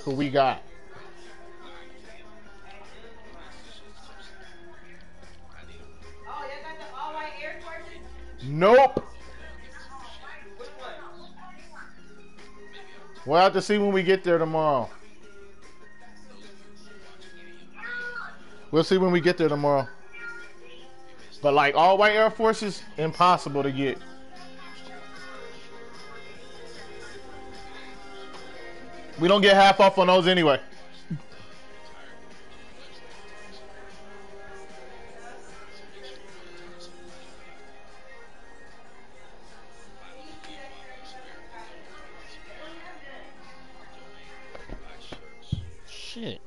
Look who we got. Nope. We'll have to see when we get there tomorrow. We'll see when we get there tomorrow. But like all white Air Forces, impossible to get. We don't get half off on those anyway. Shit.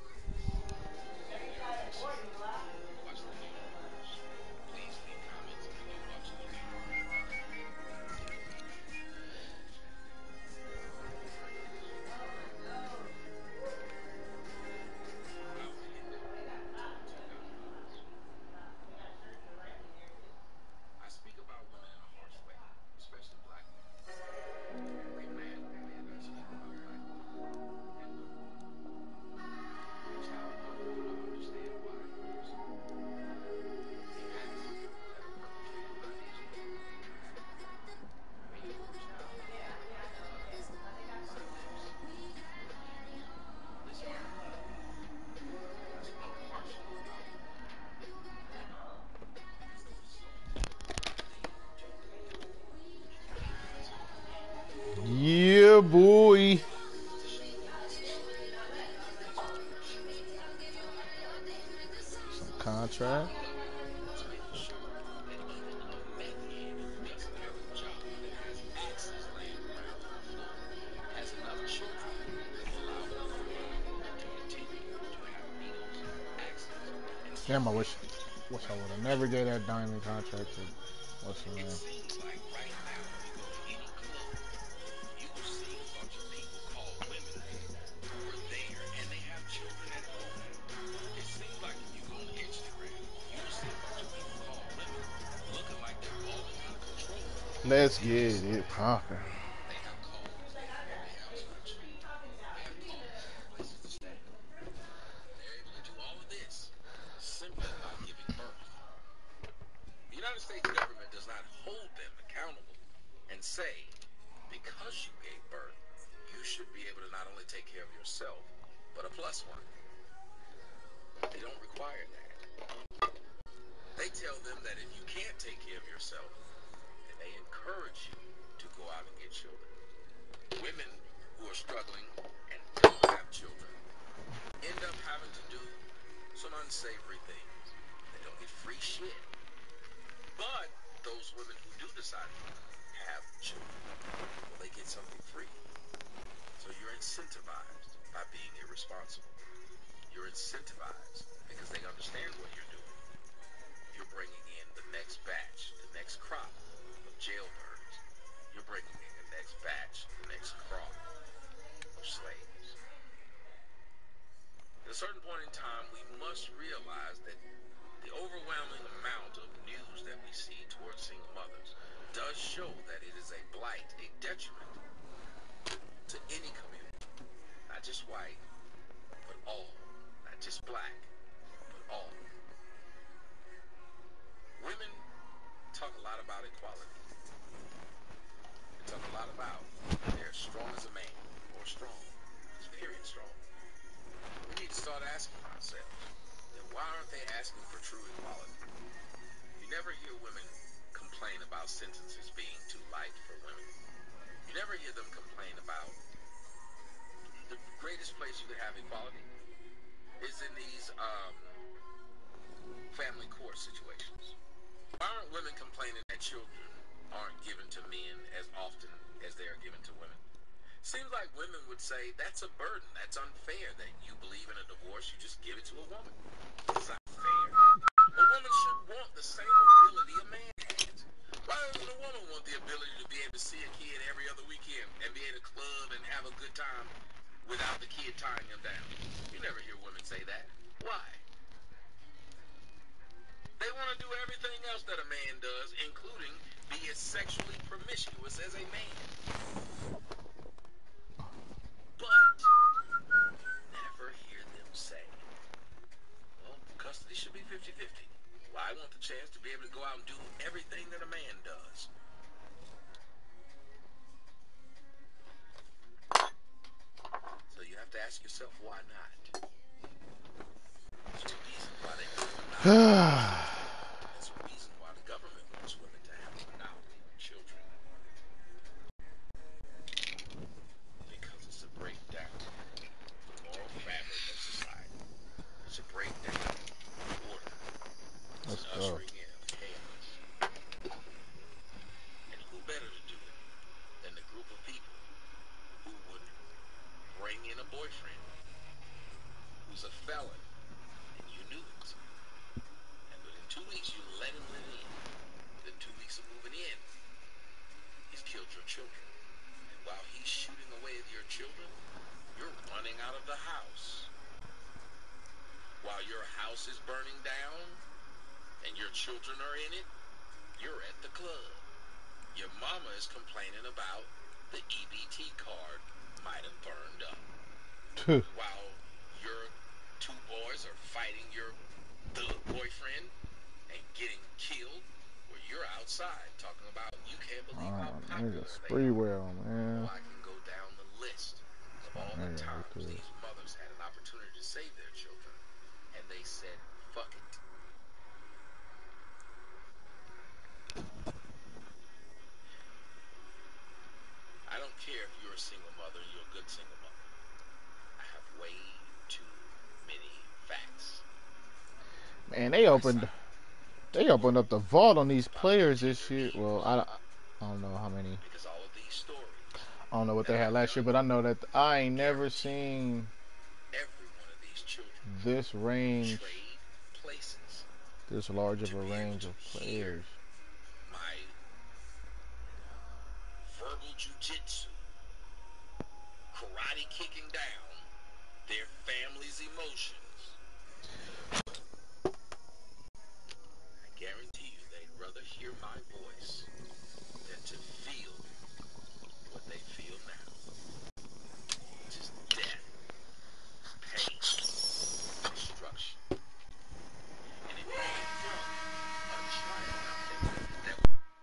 Yeah, boy. Some contract. Damn, I wish I would have never gave that diamond contract to what's the name. Let's get it poppin'. chance to be able to go out and do everything that a man does. So you have to ask yourself, why not? There's a reason why they want monopoly. There's a reason why the government wants women to have a monopoly on children. Because it's a breakdown of the moral fabric of society. It's a breakdown of order. It's an ushering in of chaos. And who better to do it than the group of people who would bring in a boyfriend who's a felon and you knew it. And within 2 weeks you let him live in. Within 2 weeks of moving in, he's killed your children. And while he's shooting away at your children, you're running out of the house. While your house is burning down and your children are in it, you're at the club. Your mama is complaining about the EBT card might have burned up. While your two boys are fighting your boyfriend and getting killed, where you're outside talking about you can't believe how popular they are. Man. Well, I can go down the list of all the times these mothers had an opportunity to save their children, and they said, fuck it. I don't care if you're a single mother, you're a good single mother. I have way too many facts. Man, they opened up the vault on these players this year. Well, I don't know how many. Because all of these stories, I don't know what they had last year, but I know that I ain't never seen every one of these children this range, trade places, this large of a range of players. my verbal jujitsu, karate kicking down their family's emotions. I guarantee you they'd rather hear my voice than to feel what they feel now, which is death, pain, destruction. And it came from a child out there that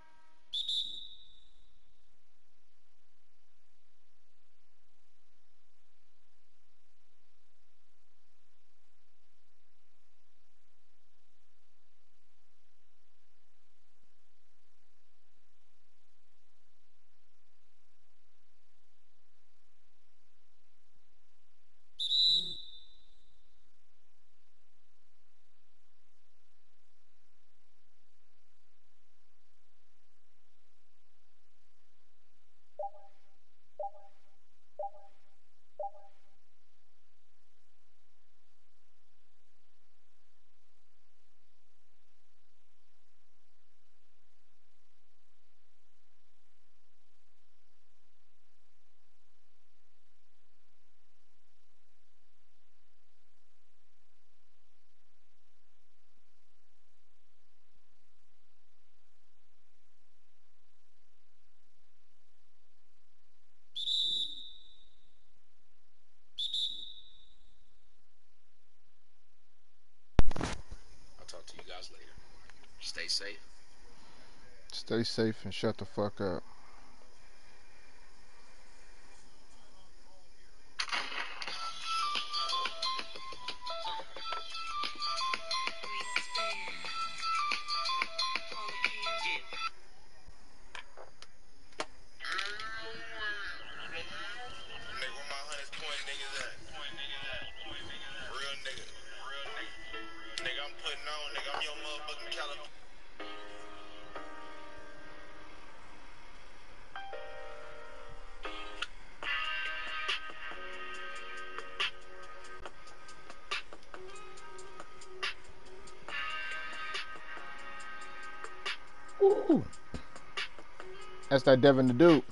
I'll talk to you guys later. Stay safe. Stay safe and shut the fuck up. Ooh. That's that Devin the Dude.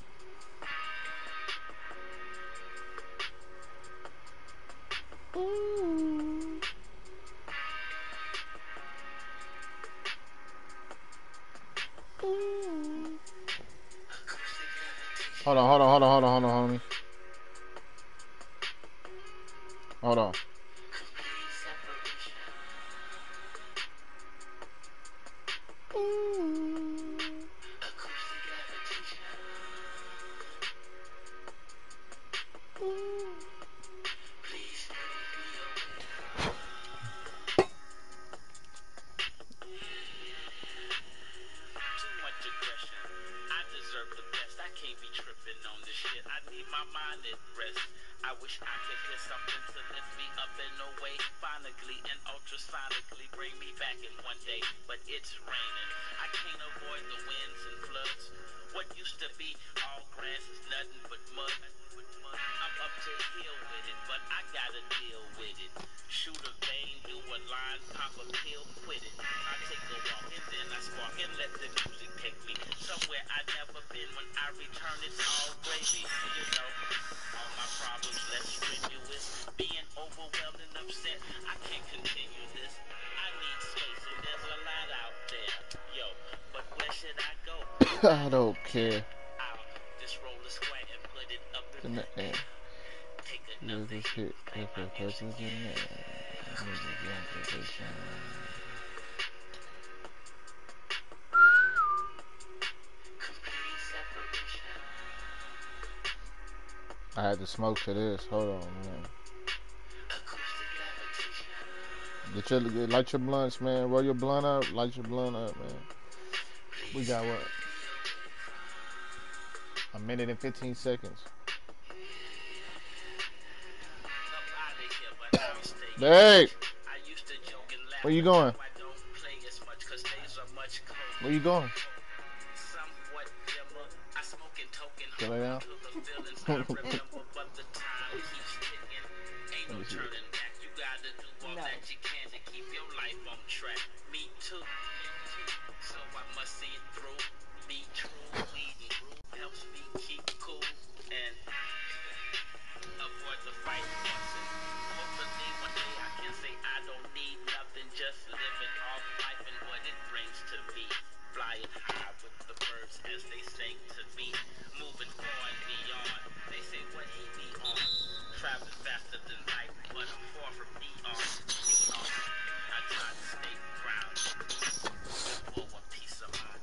Hold on, homie. Hold on. can't be tripping on this shit. I need my mind at rest. I wish I could hear something to lift me up and away, phonically and ultrasonically bring me back in one day. But it's raining. I can't avoid the winds and floods. What used to be all grass is nothing but mud. I'm up to hill with it, but I gotta deal with it. Shoot a vein, do a line, pop a pill, quit it. I take a walk and then I spark and let the music take me somewhere I've never been. When I return, it's all gravy. You know, all my problems less strenuous. Being overwhelmed and upset, I can't continue this. I need space and there's a lot out there. Yo, but where should I go? I don't care. I'll just roll a square and put it up In the air. Take You another just hit play if my it music. touches in there. Complete separation. I had to smoke to this. Hold on, man. Acoustic levitation. Light your blunts, man. Roll your blunt up. Light your blunt up, man. We got what? A minute and 15 seconds. Babe, where you going? Where you going? Can I down? Let me see. No. Me too. So I must see it through. Be true, lead and groove helps me keep cool and avoid the fight fussing. Hopefully one day I can say I don't need nothing, just living off life and what it brings to me. Flying high with the birds as they sing to me. Moving far and beyond. They say what he be on. Traveling faster than light, but I'm far from neon. I try to stay grounded. For one piece of mind.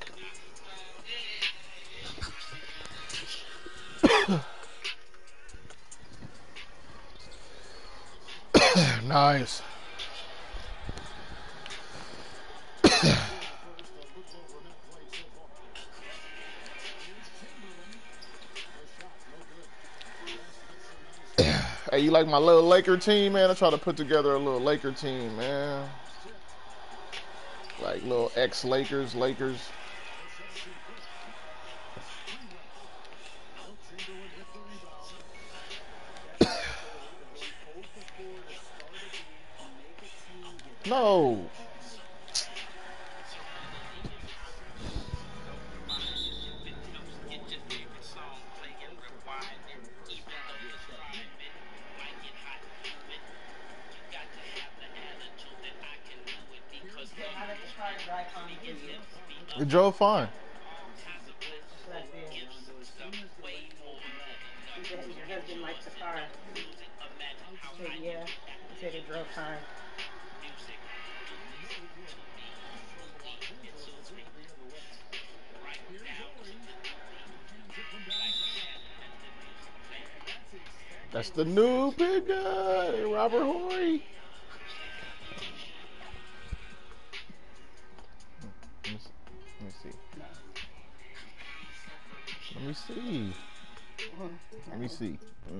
Nice. Hey, you like my little Laker team, man? I try to put together a little Laker team, man. Like little ex-Lakers, Lakers. No. It drove fine. Your husband likes the car. He said, yeah. He said it drove fine. That's the new big guy, Robert Horry. Let me see. Let me see.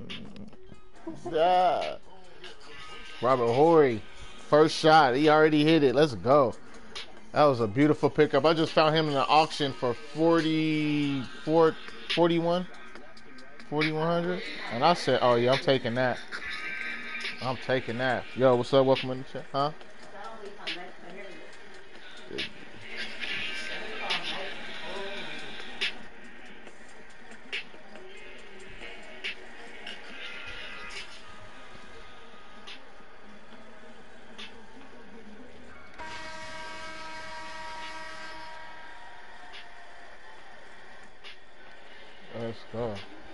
Yeah. Robert Horry, first shot. He already hit it. Let's go. That was a beautiful pickup. I just found him in the auction for 4,100. And I said, oh, yeah, I'm taking that. I'm taking that. Yo, what's up? Welcome in the chat. Huh? Let's go.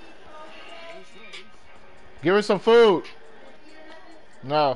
Give her some food. No.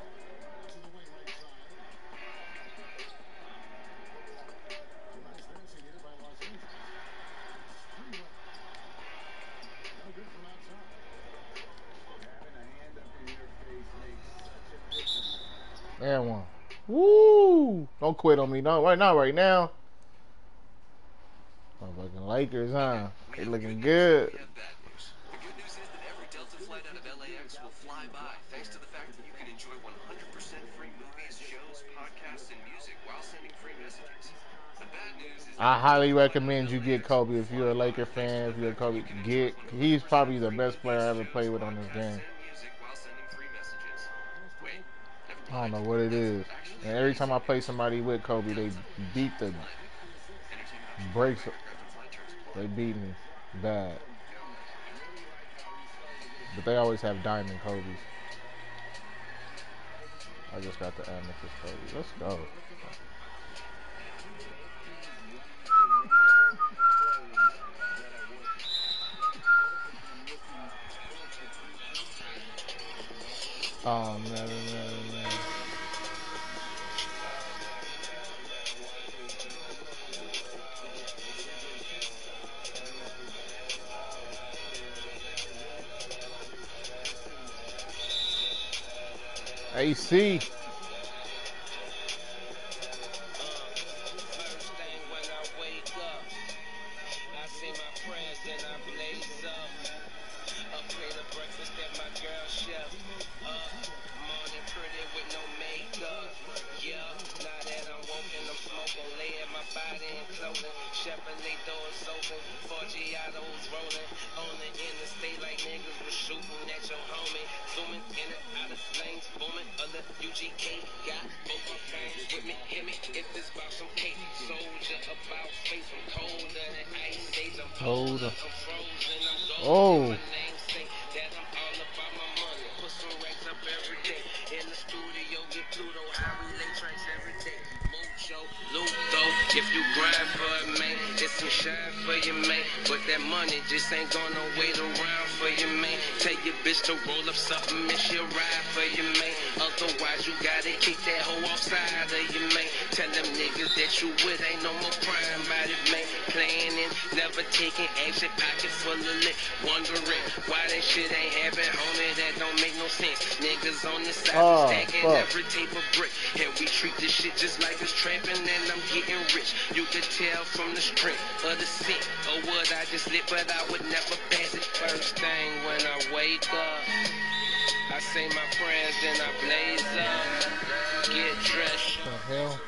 And one. Woo! Don't quit on me. No, right now. Motherfucking Lakers, huh? They looking good. The good news is that every Delta flight out of LAX will fly by, thanks to the fact that you can enjoy 100% free movies, shows, podcasts, and music while sending free messages. The bad news is I highly recommend you get Kobe if you're a Laker fan. If you're a Kobe, he's probably the best player I ever played with on this game. I don't know what it is. And every time I play somebody with Kobe, they beat the brakes. They beat me bad. But they always have diamond Kobe's. I just got the amethyst Kobe. Let's go. Oh, man. AC. Hold up. Oh. If you grind for it, man, it's some shine for you, man. But that money just ain't gonna wait around for you, man. Tell your bitch to roll up something and she'll ride for you, man. Otherwise, you gotta kick that hoe offside of you, man. Tell them niggas that you with ain't no more crime about it, man. Playing and never taking action, pocket full of lit. Wondering why that shit ain't happen, homie. That don't make no sense. Niggas on the side stacking every tape of brick. And we treat this shit just like it's trapping, and I'm getting rich. You can tell from the strength of the scent or what I just lit, but I would never pass it. First thing when I wake up, I say my prayers, then I blaze up, get dressed. What the hell?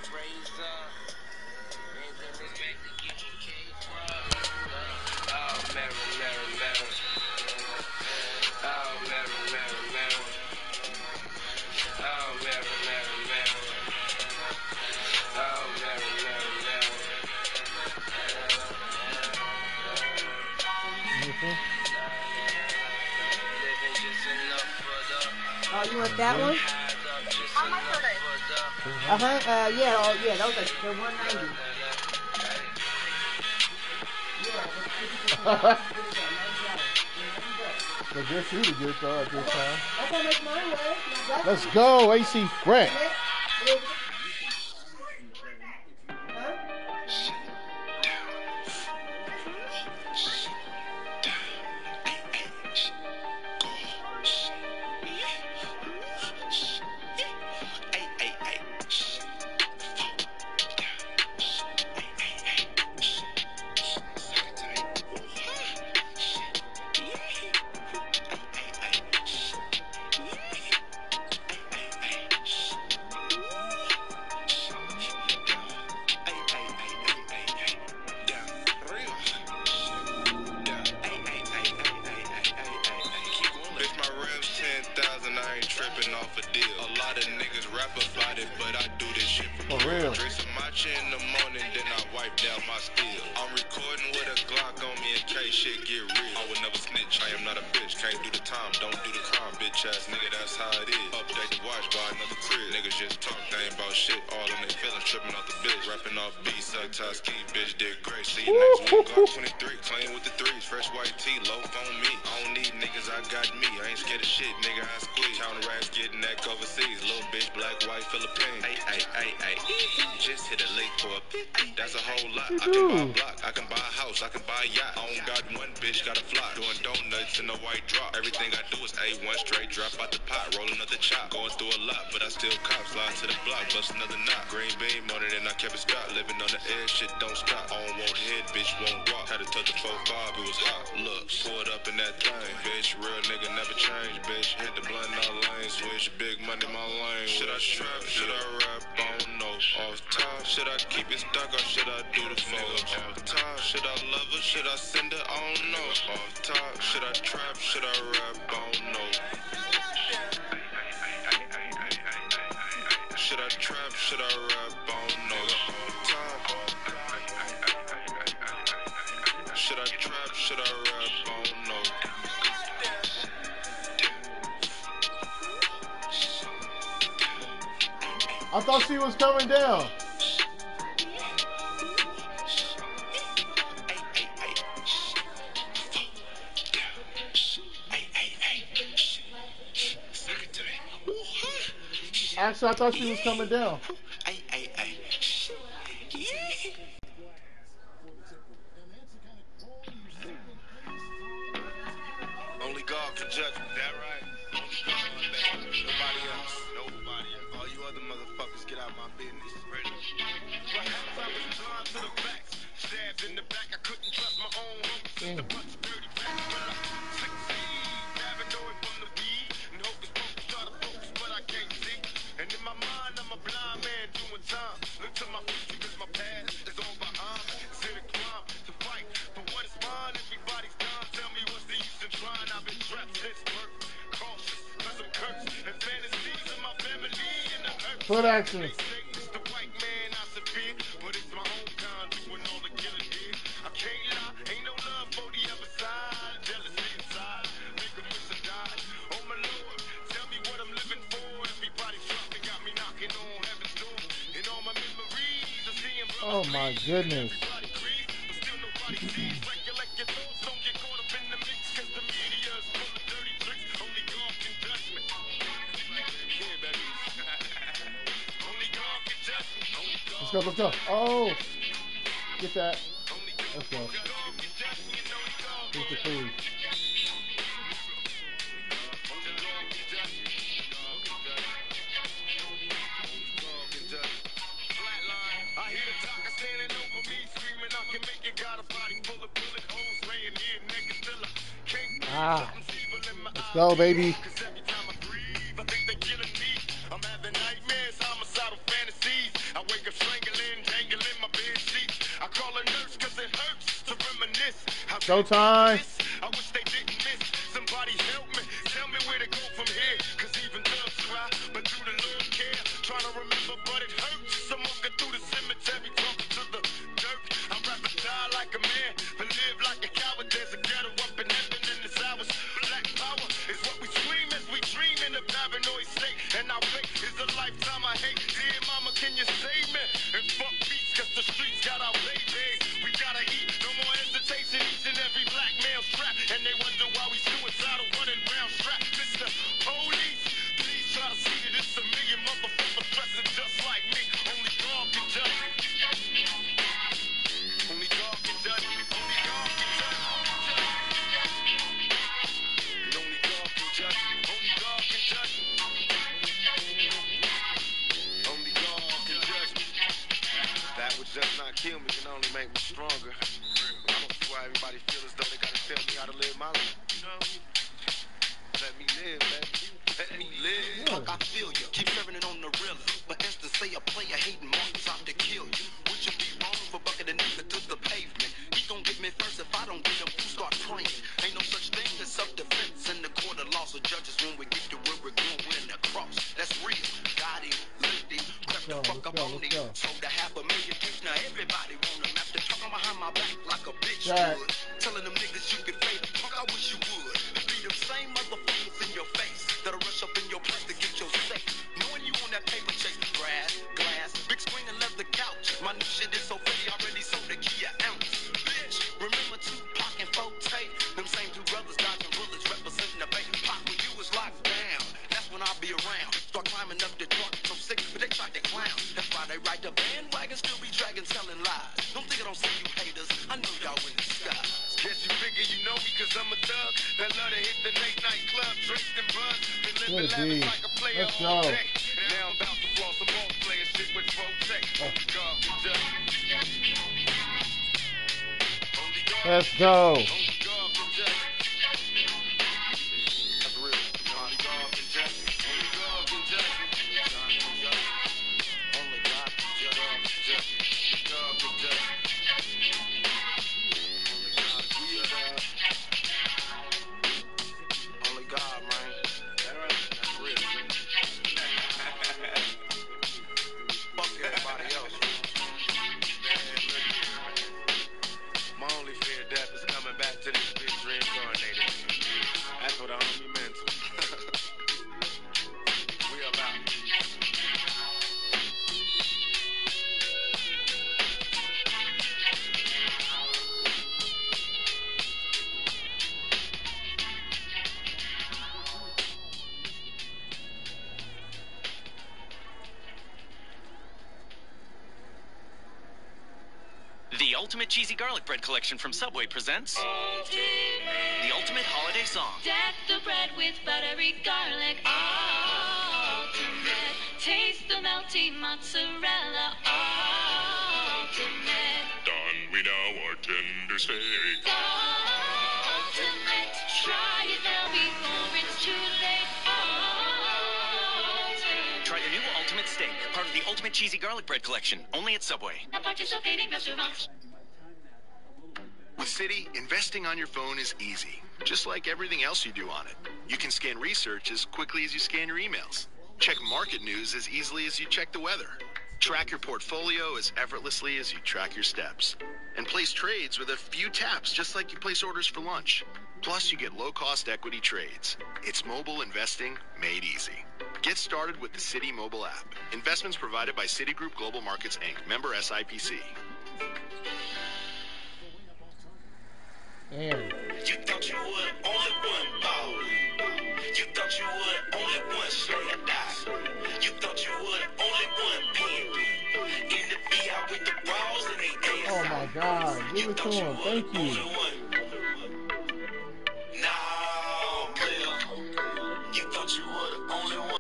Oh, you want that one? Yeah, oh, yeah, those are, they're 190. I guess you to get though at this time. That's how much mine was. Let's go, AC Grant. bitch gotta fly. Doing donuts in a white drop. Everything I do is A1 straight, drop out the pot, roll another chop. Going through a lot, but I still cop. Slide to the block, bust another knot. Green bean on it and I kept it stopped. Living on the edge, shit don't stop. I don't want head, bitch won't walk. Had to touch the 4-5, it was hot. Look, pulled up in that thing, bitch. Real nigga never change, bitch. Hit the blunt in all lanes, switch big money my lane. Should I trap? Should I rap? I don't know. Off top, should I keep it stuck or should I do the phone? Off top, should I love her? Should I send her? I don't know. Off top, should I trap? Should I rap? I don't know. Should I trap? Should I rap? I don't know. Off top, should I trap? Should I rap? I don't know. I thought she was coming down. Actually, I thought she was coming down. Only God can judge me. That right? Nobody else. Nobody else. All you other motherfuckers get out my business. What happened? I was blind to the facts. Stabbed in the back. I couldn't trust my own homies. The bunch of dirty facts. But I succeed. Paranoid from the weed. And hope it's supposed to try to focus, but I can't see. And in my mind, I'm a blind man doing time. Look to my future, cause my past is all behind me. It's a crime to fight for what is mine. Everybody's done. Tell me what's the use in trying. I've been trapped since birth. Cautious, cause I'm cursed. And fantasies of my family and the hurt. Foot action. It's the white man I severe, but it's my own kind doing all the killing here. I can't lie, ain't no love for the other side. Jealousy inside, make them wish I died. Oh my Lord, tell me what I'm living for. Everybody's dropping, got me knocking on heaven's door. And all my memories of seeing brothers. Oh my goodness. Everybody grieves, but still nobody sees. Recollect your thoughts, don't get caught up in the mix, cause the media is full of dirty tricks. Only God can judge me. Yeah, baby. Only God can judge me. Only God. Let's go, let's go. Oh, get that. Let's go. Here's the food. I hear the talker standing over me, screaming I can make it. Got a body full of bullet holes, laying here naked till I can't breathe. Ah. Something's evil in my Let's go, baby. Cause every time I breathe, I think they're killing me. I'm having nightmares, homicidal fantasies. I wake up strangling, dangling my bed sheets. I call a nurse cause it hurts to reminisce. Showtime. I wish they didn't miss. Somebody help me, tell me where to go from here. Cause even thugs try, but do the Lord care? Trying to remember, but it hurts. I'm walking through the cemetery, talking to the dirt. I'd rather die like a man, but live like a coward. There's a ghetto up in heaven in this hours. Black power is what we scream as we dream in a paranoid state. And our fate is a lifetime I hate. Dear mama, can you save me? And fuck peace, cause the streets got our babies. We gotta eat, no more hesitation. Each and every black male strapped. And they wonder why we suicidal, running round strapped. Mr. Police, please try to see that it's a million motherfuckers dressing just like me. Only God can judge me. Only God can judge me. Only God can judge me. Only God can judge me. Only God can judge me. Only God can judge me. That which does not kill me can only make me stronger. I don't see why everybody feels as though they gotta tell me how to live my life. You know? Let me live, baby. Let me live. Fuck, I feel you. Keep serving it on the real. For instance, say a player hating marks out to kill you. Would you be wrong for bucking a nigga to the pavement? He gon' get me first if I don't get him to start praying. Ain't no such thing as self-defense in the court of laws of judges when we get to where we're going in the cross. That's real. Got him, lived him, crept the fuck up on him. Sold a $500,000 case. Now everybody want him after talking behind my back like a bitch would. Telling them niggas you can fade the fuck, I wish you would. Be them same motherfuckers in your face that'll rush up in your place to get your safe. Knowing you on that paper chase, grass, glass, big screen and leather couch. My new shit is so pretty, already sold a key an ounce. Bitch, remember Tupac and Forte? Them same two brothers dodging bullets, representing the baby pop when you was locked down. That's when I'll be around. Start climbing up the truck, so sick, but they tried to clown. That's why they ride the bandwagon, still be dragging, telling lies. Don't think I don't see you haters. I know y'all in disguise. Guess you figure you know know me cause I'm a thug that love to hit the late night club, drinks and buzz. Been living Good lavish D. like a player Let's all go. day. Now I'm about to floss some ball player shit with Protect. Only God can judge. Only God. Let's go. Only God can judge. That's real. Only God can judge. Only God can judge. Only God can judge. God can judge. Only God, man. That's real. Fuck everybody else. Man, look here, man. My only fear of death is coming back to this bitch reincarnated. That's what a homie meant to. We about. The Ultimate Cheesy Garlic Bread Collection from Subway presents the Ultimate Holiday Song. Deck the bread with buttery garlic. Ultimate. Taste the melty mozzarella. Ultimate. Done we now our tender steak. Ultimate. Try it now before it's too late. Ultimate. Try the new Ultimate Steak, part of the Ultimate Cheesy Garlic Bread Collection, only at Subway. Now participating restaurants. With Citi, investing on your phone is easy, just like everything else you do on it. You can scan research as quickly as you scan your emails. Check market news as easily as you check the weather. Track your portfolio as effortlessly as you track your steps. And place trades with a few taps, just like you place orders for lunch. Plus, you get low-cost equity trades. It's mobile investing made easy. Get started with the Citi mobile app. Investments provided by Citigroup Global Markets, Inc., member SIPC. Damn. You thought you would only one ball. You thought you would only one slay or die. You thought you would only one pin. In the BI with the balls and they ass. Oh my God. Give it to him. Thank you. Nah, player. You thought you would only one.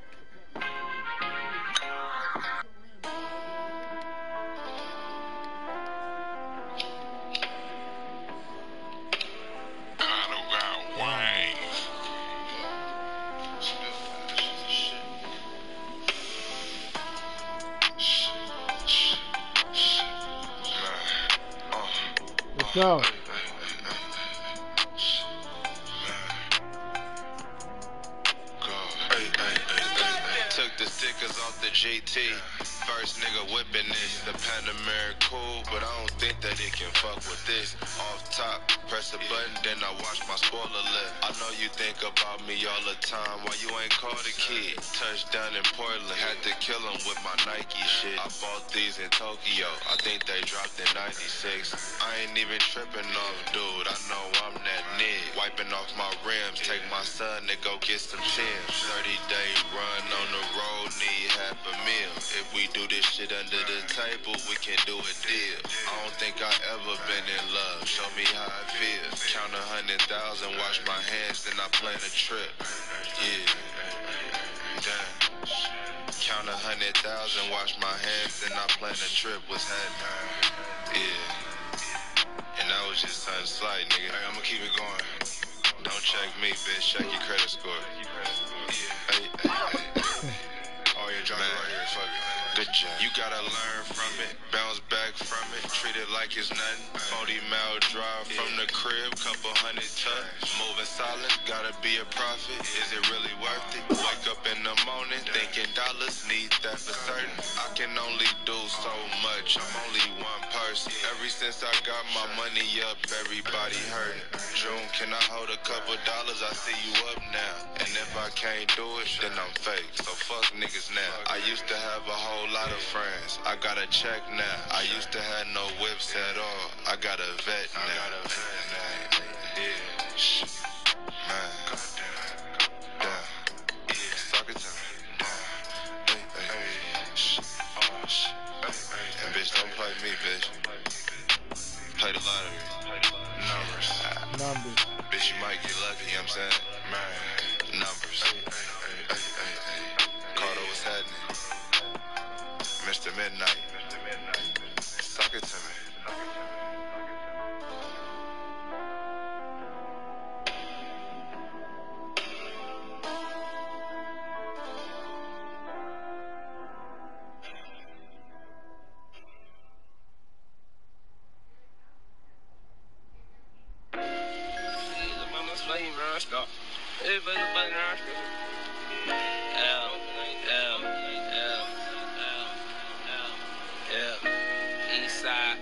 Let's go. Took the stickers off the GT. First nigga whipping this. The Panamera cool, but I don't think that it can fuck with this. Off top, press a button, then I watch my spoiler lift. I know you think about me all the time. Why you ain't called a kid? Touchdown in Portland, had to kill him with my Nike shit. I bought these in Tokyo. I think they dropped in 96. I ain't even tripping off, dude. I know I'm that nigga. Wiping off my rims, take my son to go get some Timbs. 30-day run on the road, need half a meal. If we do this shit under the table, we can do a deal. I don't think I ever been in love. Show me how it feels. Count 100,000, wash my hands, then I plan a trip. Yeah. Damn. Count 100,000, wash my hands, then I plan a trip. What's happening? Yeah. And that was just something slight, nigga. Hey, I'ma keep it going. Don't check me, bitch. Check your credit score. Hey, hey, hey. Oh, yeah, drop it right here. Fuck it. Good job. You gotta learn from it, bounce back from it, treat it like it's nothing. 40-mile drive from the crib, couple hundred tucks. Moving silent, gotta be a prophet. Is it really worth it? Wake up in the morning, thinking dollars, need that for certain. I can only do so much, I'm only one person. Ever since I got my money up, everybody hurting. June, can I hold a couple dollars? I see you up now. And if I can't do it, then I'm fake. So fuck niggas now. I used to have a whole lot of friends. I got a check now. I used to have no whips at all. I got a vet now. Yeah. Shit. Man. Damn. Yeah. Suck it to me. Hey, hey. Shit. Oh, shit. And bitch, don't play me, bitch. Play the lottery. Numbers. Numbers. Bitch, you might get lucky, you know what I'm saying? Man, numbers. Carter, what's happening? Mr. Midnight. Talk it to me. Eastside,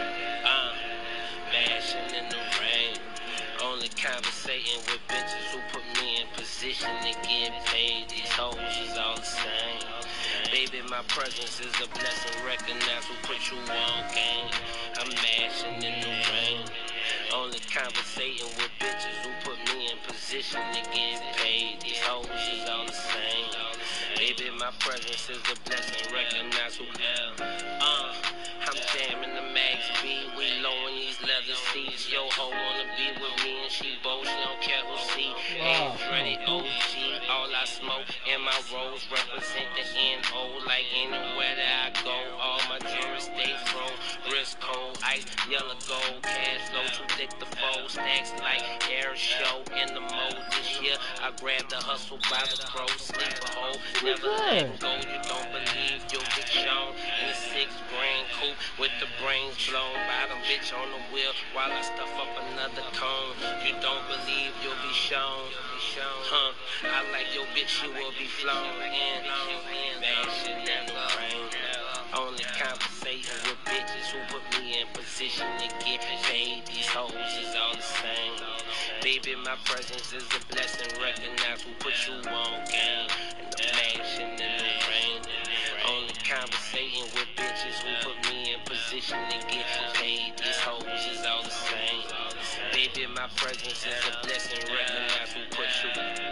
mashing in the rain. Only conversating with bitches who put me in position to get paid. These hoes is all the same. Baby, my presence is a blessing. Recognize who put you on game. I'm mashing in the rain. Only conversating with bitches who put me in position to get paid. These hoes is all the same. Baby, my presence is a blessing. Recognize who I'm jamming the Max B. We low in these leather seats. Yo ho wanna be with me and she bold. She don't care who see. Ain't ready OG. All I smoke in my rolls represent the N.O. Like anywhere that I go. All my jewelry stay thrown. Wrist cold, ice, yellow gold, cash flow too thick to fold. Stacks like air show in the mode this year. I grabbed the hustle by the throat. Sleeper hole, never let go. You don't believe you'll get shown in a 6 grand coupe with the brains blown. Bottom bitch on the wheel while I stuff up another cone. You don't believe you'll be shown. I like your bitch, you will be flown in. Bad shit in the rain. Only conversating with bitches who put me in position to get paid. These hoes is all the same. Baby, my presence is a blessing. Recognize who put you on game. And the mansion in the rain. Only conversating with bitches who put me in position to get paid. These hoes is all the same. Baby, my presence is a blessing. Recognize who put you.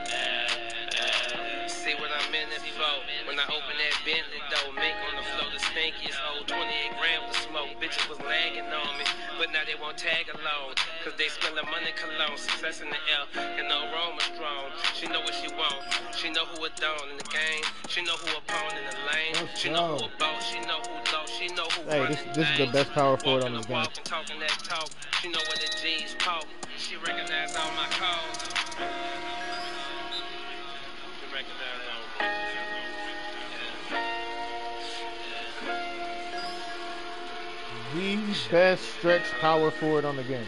See what I'm in it for. When I open that Bentley door, make on the floor the stinkiest old 28 grams of smoke. Bitches was lagging on me, but now they won't tag along. Cause they spending money cologne, success in the air, and the aroma strong. She know what she want, she know who a don in the game. She know who a pawn in the lane. She know who a boss, she know who low, she know who Hey, this is the best power forward on this game. Talking that talk, she know what the G's talk. She recognize all my calls. She recognize all my calls. The best stretch power forward on the game.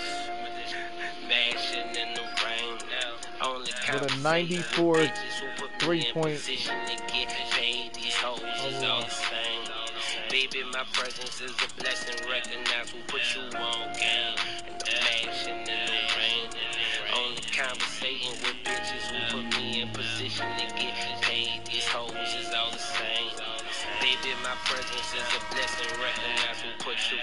With a 94 3-point. Baby, my presence is a blessing. Recognize who put you on game. And the mansion in the rain. Only conversating with bitches who put me in position to get paid. These hoes is all the same. Baby, my presence is a blessing. Recognize who put you.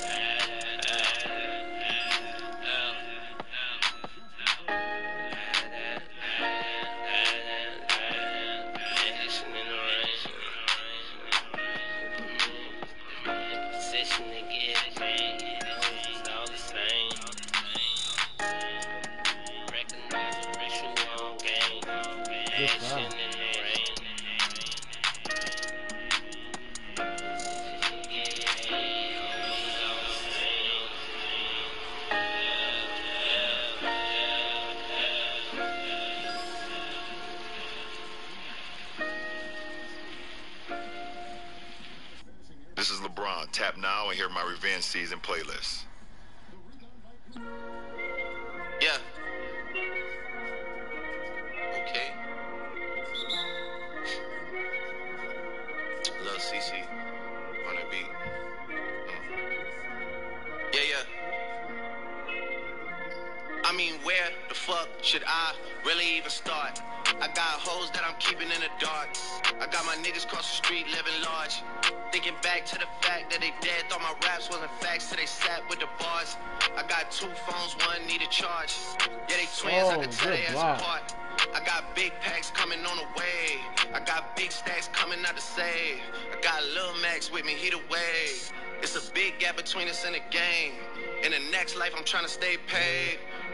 This is LeBron. Tap now and hear my revenge season playlist. Yeah. Okay. Lil CC on the beat. Yeah. I mean, where the fuck should I really even start? I got hoes that I'm keeping in the dark. I got my niggas across the street living large. Thinking back to the fact that they dead, thought my raps wasn't facts, so they sat with the bars. I got 2 phones, one need a charge. Yeah, they twins, I can tell they ass apart. I got big packs coming on the way. I got big stacks coming out to save. I got Lil Max with me, he the wave. It's a big gap between us and the game. In the next life, I'm trying to stay paid.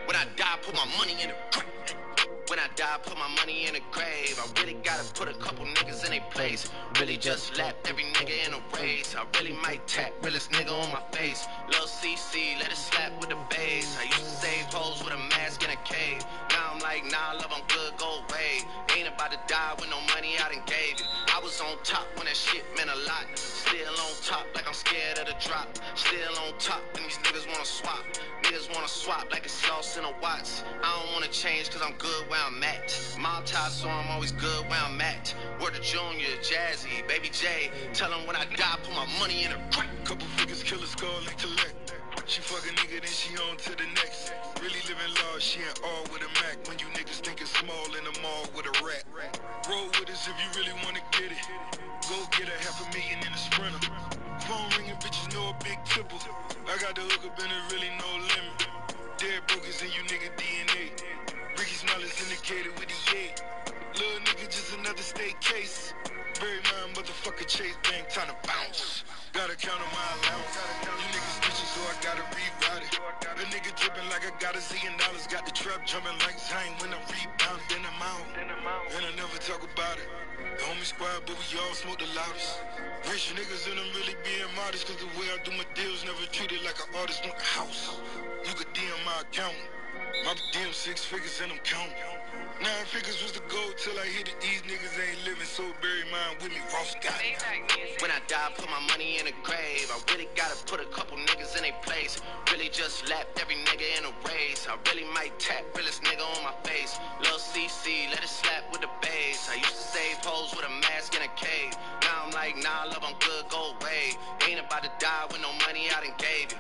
When I die, put my money in the grave. When I die, put my money in the grave. I really gotta put a couple niggas in their place. Really just lapped every nigga in a race. I really might tap realest nigga on my face. Lil CC, let it slap with the bass. I used to save hoes with a mask in a cave. Now I'm like, nah, love, I'm good, go away. Ain't about to die with no money I done gave you. I was on top when that shit meant a lot. Still on top like I'm scared of the drop. Still on top when these niggas wanna swap. Niggas wanna swap like it's sauce in a Watts. I don't wanna change cause I'm good where I'm at. Mob tie, so I'm always good where I'm at. Word to Junior, Jazzy, Baby J. Tell them when I die, put my money in a crack. Couple figures, kill a skull and collect. She fuck a nigga, then she on to the next. Really living large, she ain't all with a Mac. When you niggas thinking small in the mall with a rat. Roll with us if you really wanna get it. Go get a $500,000 in a Sprinter. Phone ringing, bitches know a big tipple. I got the hook up and there really no limit. Dead brokers in you nigga DNA. Ricky Smiley's indicated with the 8. Little nigga just another state case. Bury my motherfucker Chase Bank, time to bounce. Gotta count on my allowance. You niggas snitching, so I gotta reroute it. The nigga dripping like I got $1 zillion. Got the trap jumping like Zane when I rebound. Then I'm out. And I never talk about it. The homie squad, but we all smoke the loudest. Rich niggas and I'm really being modest. Cause the way I do my deals never treated like an artist want the house. You could DM my account. My DM 6 figures and I'm counting. 9 figures was the goal till I hit it. These niggas ain't living, so bury mine with me, Ross got it. When I die, put my money in a grave. I really gotta put a couple niggas in their place. Really just lapped every nigga in a race. I really might tap realest nigga on my face. Lil CC, let it slap with the bass. I used to save hoes with a mask in a cave. Now I'm like, nah, love, I'm good, go away. Ain't about to die with no money I done gave you.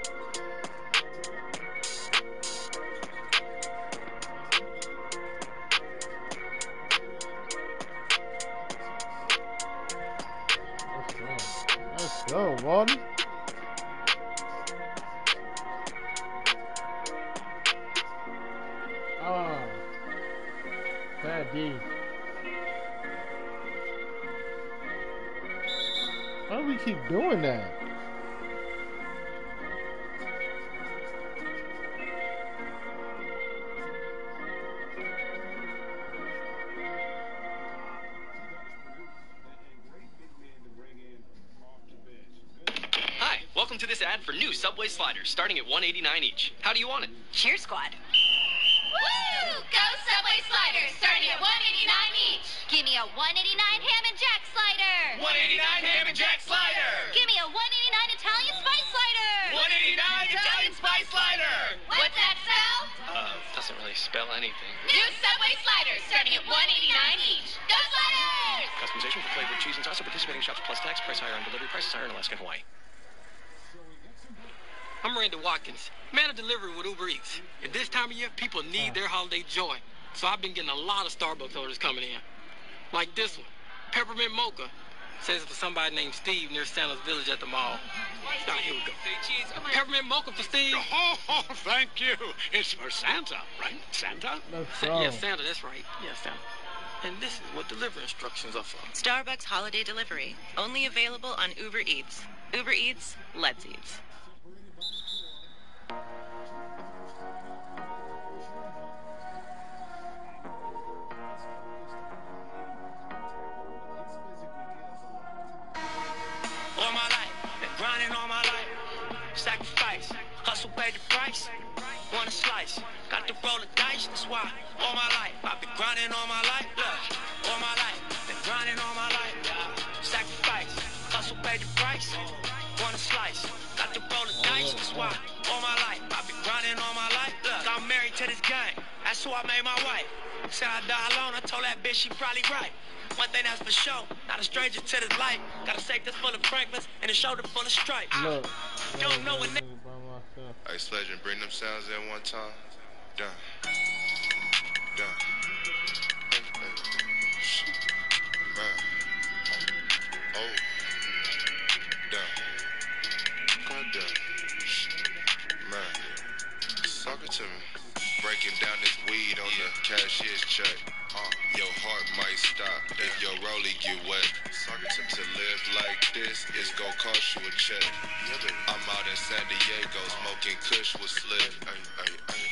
Let's go, Walden. Bad D. Why do we keep doing that? Welcome to this ad for new Subway sliders, starting at $1.89 each. How do you want it? Cheer Squad. Woo! Go Subway sliders, starting at $1.89 each. Give me a $1.89 ham and jack slider. $1.89 ham and jack slider. Give me a $1.89 Italian spice slider. $1.89 Italian spice slider. What's that spell? Doesn't really spell anything. New Subway sliders, starting at $1.89 each. Go sliders! Customization for flavored cheese and sauce at participating shops plus tax. Price higher on delivery. Prices higher in Alaska and Hawaii. I'm Randy Watkins, man of delivery with Uber Eats. At this time of year, people need their holiday joy. So I've been getting a lot of Starbucks orders coming in. Like this one, Peppermint Mocha. Says it's for somebody named Steve near Santa's Village at the mall. Now, here we go. Peppermint Mocha for Steve. Oh, thank you. It's for Santa, right? Santa? Yes, Santa, that's right. Yes, Santa. And this is what delivery instructions are for. Starbucks holiday delivery. Only available on Uber Eats. Uber Eats, let's eat. All my life, been grinding all my life. Sacrifice, hustle paid the price. Want a slice, got to roll the dice. That's why all my life I've been grinding all my life. Look, all my life, been grinding all my life. Sacrifice, hustle paid the price. Want a slice, got to roll the dice. That's why all my life I've been grinding all my life. Look, I'm married to this game. That's who I made my wife. Said I die alone. I told that bitch she probably right. One thing that's for sure, not a stranger to this life. Got a safe that's full of Franklins and a shoulder full of stripes. Don't know what Hey, Sledge, bring them sounds in one time. Done. Done. Man. Oh. Done. God done. Man. Talk it to me. Breaking down this weed on the cashier's check. Your heart might stop if your rollie get wet. To live like this, it's gon' cost you a check. I'm out in San Diego smoking kush with Slip. I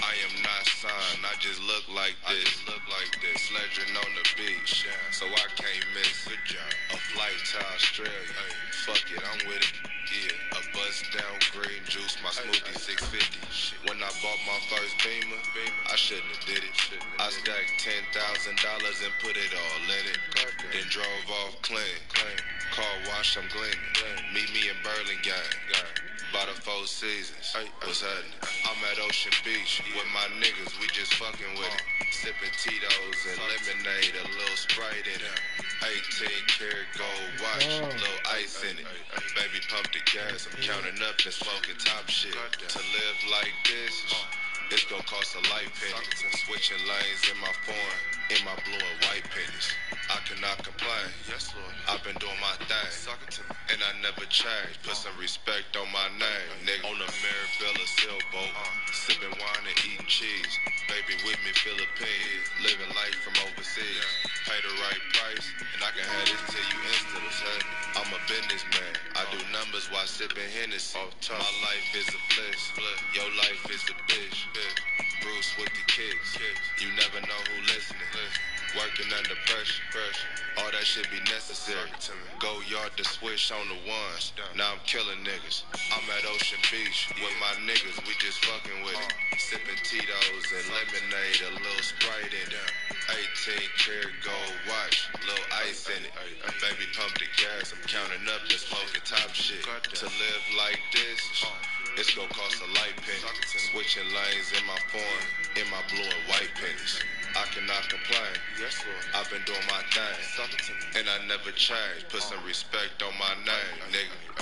I am not signed, I just look like this. Sledging on the beach, so I can't miss. A flight to Australia, fuck it, I'm with it. Yeah, a bust down green juice, my smoothie 650. When I bought my first Beamer, I shouldn't have did it. I stacked $10,000 and put it all in it. Then drove off clean. Car wash, I'm gleaming. Meet me in Burlingame. By the Four Seasons. What's happening? I'm at Ocean Beach with my niggas, we just fucking with it. Sipping Tito's and lemonade, a little Sprite in it. 18 karat gold watch, little ice in it. Baby, pump the gas, I'm counting up and smoking top shit. To live like this, it's gonna cost a life penny. Switching lanes in my foreign, in my blue and white pennies. I cannot complain. Yes, Lord. I've been doing my thing, and I never change. Put some respect on my name, nigga. On the Marabella sailboat, sipping wine and eating cheese. Baby with me, Philippines, living life from overseas. Pay the right price, and I can have this to you instantly. I'm a businessman. I do numbers while sipping Hennessy. My life is a bliss. Your life is a bitch. Bruce with the kicks. You never know who listening. Working under pressure. All that shit be necessary. Go yard to swish on the ones. Now I'm killing niggas. I'm at Ocean Beach with my niggas. We just fucking with it. Sipping Tito's and lemonade, a little Sprite in it. 18 karat gold watch, little ice in it. Baby, pump the gas. I'm counting up and smoking top shit. To live like this, it's gonna cost a life penny. Switching lanes in my foreign, in my blue and white pennies. I cannot complain. Yes, Lord. I've been doing my thing, and I never change. Put some respect on my name, nigga.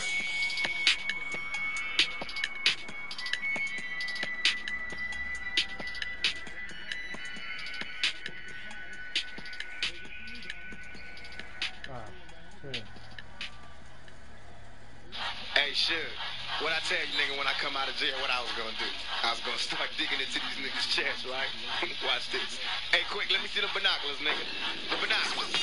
Hey, Suge, what I tell you, nigga, when I come out of jail, what I was gonna do? I was gonna start digging into these niggas' chests, right? Watch this. Hey, quick, let me see them binoculars, nigga. The binoculars.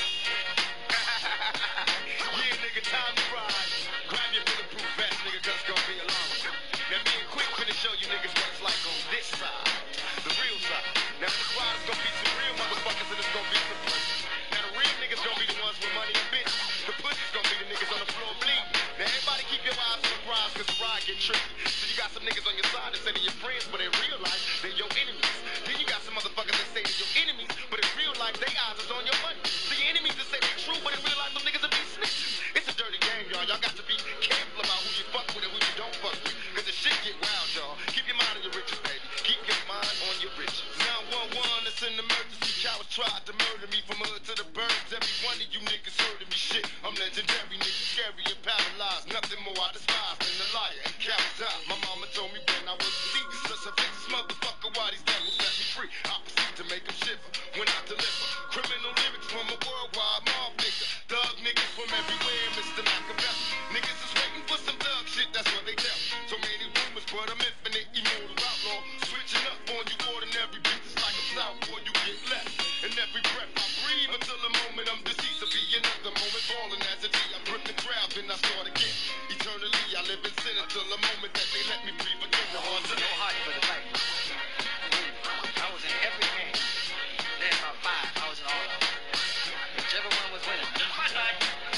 Yeah, nigga, time to ride. Grab your bulletproof vest, nigga, cause it's gonna be a long one. Now, me and Quick finna show you niggas what it's like on this side, the real side. Now, this ride is gonna be some real motherfuckers, and it's gonna be some pussies. Now, the real niggas gonna be the ones with money and bitches. The pussies gonna be the niggas on the floor bleeding. Now, everybody keep your eyes on the prize, cause the ride get tricky. So you got some niggas on your side that say they're your friends, but in real life, they're your enemies. Then you got some motherfuckers that say they're your enemies, but in real life, they eyes is on your money. So your enemies that say they're true, but in real life, them niggas will be snitches. It's a dirty game, y'all. Y'all got to be careful about who you fuck with and who you don't fuck with. Cause the shit get wild, y'all. Keep your mind on your riches, baby. Keep your mind on your riches. 911, it's an emergency. Cowards tried to murder me from hood to the birds. Every one of you niggas heard of me. Shit, I'm legendary, niggas scary and paralyzed. Nothing more I despise than a liar and coward's eye. My mama told me when I was asleep, such a vicious motherfucker, why these devils set me free? I proceed to make them shiver when I deliver criminal lyrics from a worldwide mob nigga. Thug niggas from everywhere, Mr. Machiavelli. Niggas is waiting for some thug shit, that's what they tell me. So many rumors, but I'm infinite, immortal outlaw. Switching up on you ordinary bitches like a southpaw, you get left. And every breath I breathe until the moment I'm deceased. To be another moment falling as a T. I grip the crowd, then I start again. Eternally, I live in sin until the moment that they let me breathe again. No heart for the fight. I was in every game. Then about 5, I was in all of them. Whichever one was winning. My side.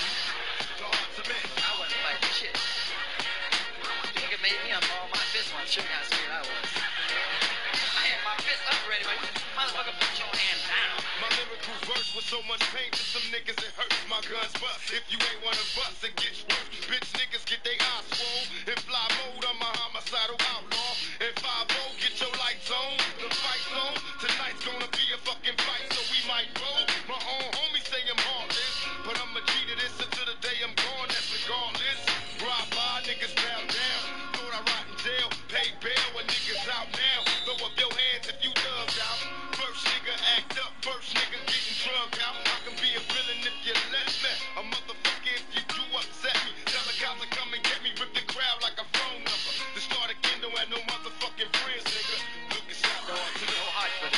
I wasn't fighting shit. You nigga made me unball my fist one. Show me how scared I was. I had my fist up ready, but motherfucker, put your hand down. My lyrical verse was so much pain to some niggas it hurts. My guns bust. If you ain't one of us, it gets worse. Bitch niggas get they eyes swole. In fly mode, I'm a homicidal outlaw. In 5-0, get your lights on. The fight's on. Tonight's gonna be a fucking fight, so we might roll. My own homies say I'm heartless, but I'ma cheat to this until the day I'm gone. That's regardless. Ride by, niggas bow down. Thought I rot in jail, pay bail when niggas out now. Throw up your hands if you thugged out. First nigga act up, first nigga getting drugged out. I can be a villain if you let me. A motherfucker if you do upset me. Tell the cops to come and get me, rip the crowd like a phone number. To start again, don't have no motherfucking friends, nigga. Look, it's out, dog. No heart for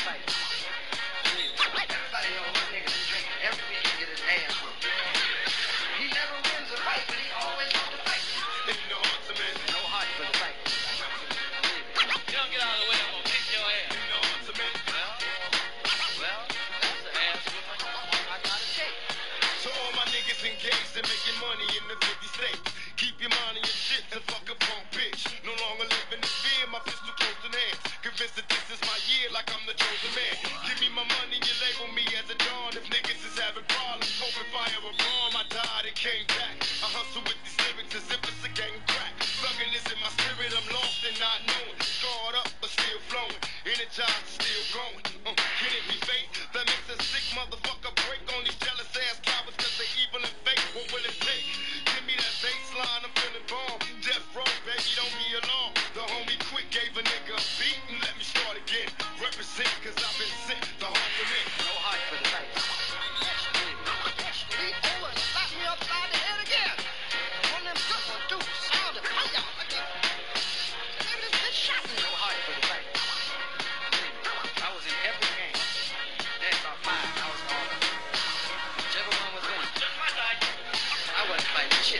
man. Give me my money, you label me as a dawn. If niggas is having problems, open fire a bomb. I died and came back. I hustle with these lyrics as if it's a game crack. Thuggin' is in my spirit, I'm lost and not knowing. Scarred up but still flowing. Energized, still growing. Can it be fate that makes a sick motherfucker break on these jealous ass cowards cause they evil and fake? What will it take? Give me that baseline, I'm feeling bomb. Death row, baby, don't be alarmed. The homie quick gave a nigga a beat and let me start again. Represent cause I've been sent the heart to me. No heart for the night. Lean over and slap me upside the head again. One of them good ones, too. Sound of fire. Maybe this bitch shot me. No heart for the night. I was in every game. That's about 5. I was all of them. Whichever one was winning. Just my night. I wasn't fighting shit.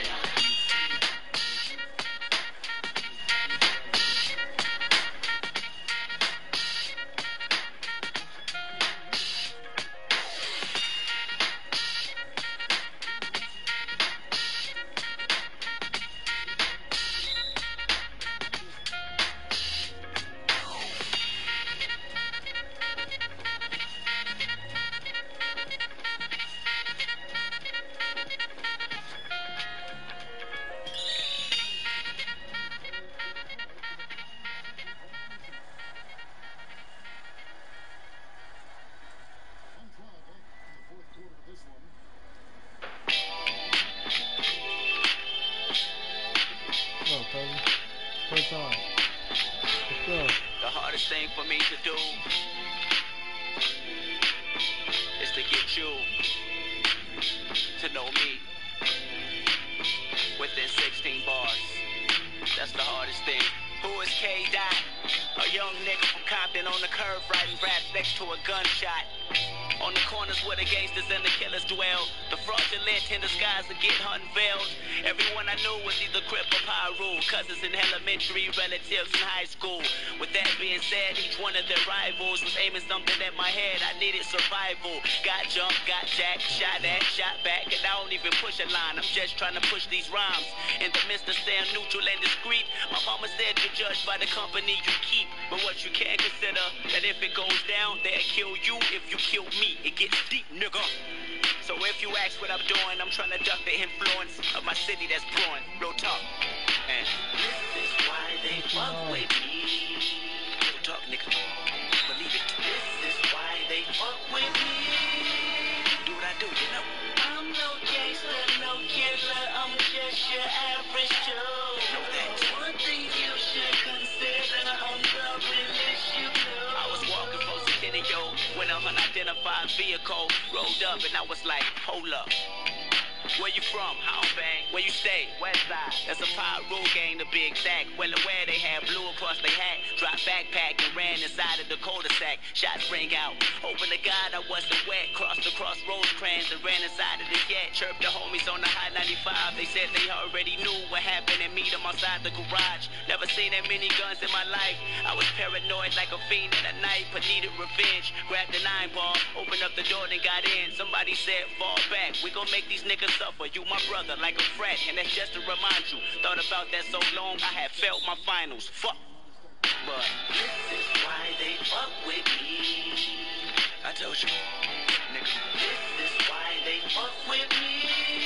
First time. Let's go. The hardest thing for me to do is to get you to know me within 16 bars. That's the hardest thing. Who is K. Dot? A young nigga from Compton on the curb writing raps next to a gunshot. On the corners where the gangsters and the killers dwell, the fraudulent in disguise to get unveiled. Everyone I knew was either Crip or Pyru, cousins in elementary, relatives in high school. With that being said, each one of their rivals was aiming something at my head. I needed survival. Got jumped, got jacked, shot at, shot back, and I don't even push a line. I'm just trying to push these rhymes. In the midst of staying neutral and discreet, my mama said you're judged by the company you keep. But what you can consider, that if it goes down, they'll kill you if you kill me. It gets deep, nigga. So if you ask what I'm doing, I'm trying to duck the influence of my city that's brewing. Real talk. And this is why they fuck with me. Real talk, nigga. Believe it. This is why they fuck with me. Do what I do, you know. I'm no gangster, no killer. I'm just your average Joe. Know that. One thing you should consider, I'm the realest you know. I was walking from Centennial when an unidentified vehicle rolled up and I was like, hold up. Where you from? Hong Bang. Where you stay? West Side. That's a Pyru gang, the big stack. Well aware they had blue across their hat. Dropped backpack and ran inside of the cul-de-sac. Shots ring out. Hoping to God I wasn't wet. Crossed across Rosecrans and ran inside of the jet. Chirped the homies on the High 95. They said they already knew what happened and meet them outside the garage. Never seen that many guns in my life. I was paranoid like a fiend in a night, but needed revenge. Grabbed the 9-ball, opened up the door and got in. Somebody said, fall back. We gon' make these niggas suffer. You my brother like a friend, and that's just to remind you. Thought about that so long, I had felt my finals. Fuck. But this is why they fuck with me. I told you, nigga. This is why they fuck with me.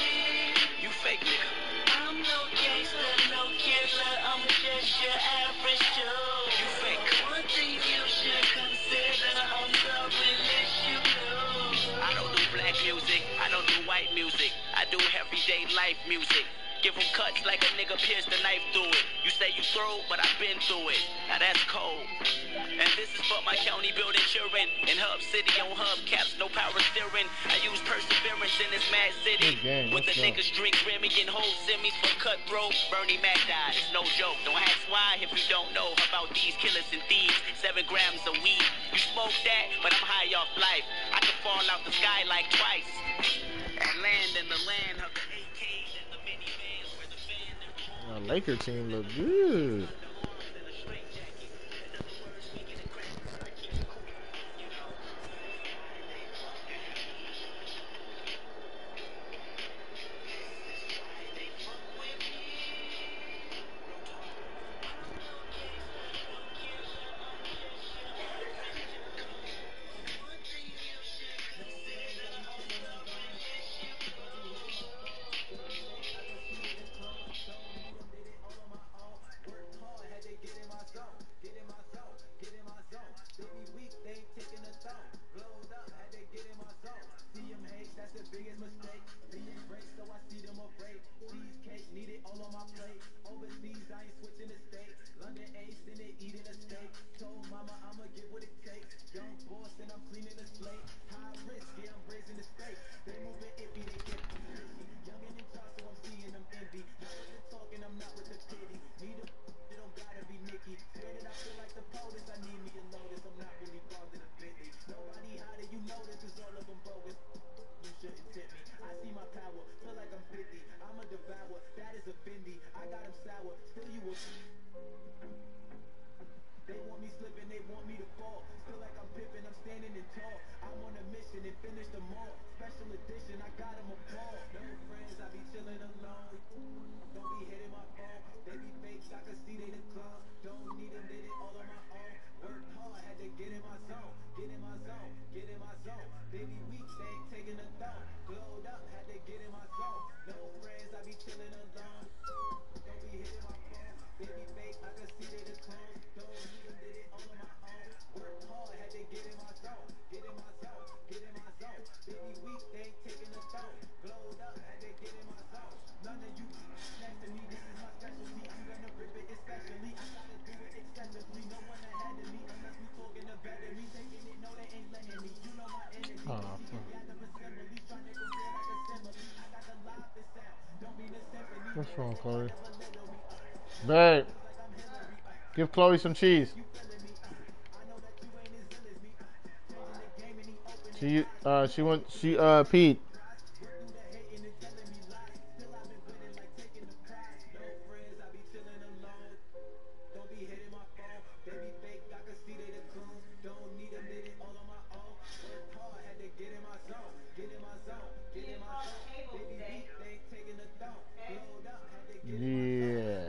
You fake nigga. I'm no gangster, no killer. I'm just your average Joe. You fake. One thing you should consider, I'm the realest you know. I don't do black music, I don't do white music. I do everyday life music. Give them cuts like a nigga pierced the knife through it. You say you through, but I've been through it. Now that's cold. And this is for my county building children. In Hub City on hubcaps, no power steering. I use perseverance in this mad city. With the niggas drink Remy and hold semis for cutthroat. Bernie Mac died, it's no joke. Don't ask why if you don't know about these killers and thieves. 7 grams of weed. You smoke that, but I'm high off life. I can fall out the sky like twice. And land in the land of the AKs and the minivans where the fan. The Laker team look good. they finish them all. Special edition, I got them appalled. No friends, I be chilling alone. Don't be hitting my phone. They be fake, I can see they the clone. Don't need them, did it all on my own. Work hard, had to get in my zone. Get in my zone, get in my zone. Baby weak, they ain't taking a thought. Glowed up, had to get in my zone. No friends, I be chilling alone. Don't be hitting my phone. Baby fake, I can see they the clone. Don't need them, did it all on my own. Work hard, had to get in my zone. Get in my zone, get in my zone. Baby weak, they ain't taking a thought. Glowed up, had to get in my zone. None of you next to me, this is my specialty. I'm gonna rip it especially. I gotta do it excessively. No one ahead of me unless we talking to better me. Taking it, no, they ain't letting me. You know my energy. What's wrong, Chloe? Babe, give Chloe some cheese. She peed. Yeah.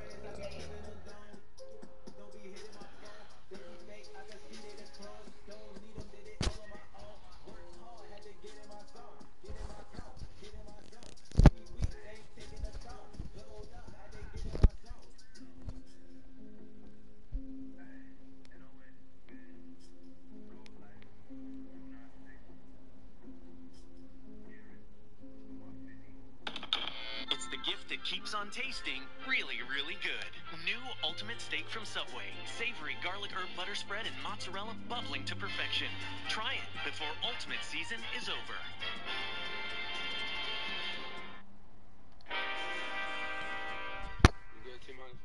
It's the gift that keeps on tasting really, really good. New Ultimate Steak from Subway. Savory garlic herb butter spread and mozzarella bubbling to perfection. Try it before Ultimate season is over. You good, T-Money?